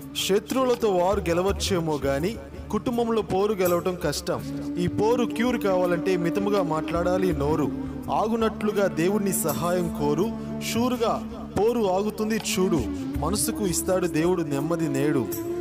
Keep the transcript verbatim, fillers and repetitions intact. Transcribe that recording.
శత్రువులతో వారు గెలవచ్చేమో గాని కుటుంబంలో పోరు గెలవటం కష్టం. ఈ పోరు క్యూర్ కావాలంటే మితముగా మాట్లాడాలి నోరు. ఆగునట్లుగా దేవుడిని సహాయం కోరు. షూరుగా పోరు ఆగుతుంది చూడు. మనసుకు ఇస్తాడు దేవుడు నెమ్మది నేడు.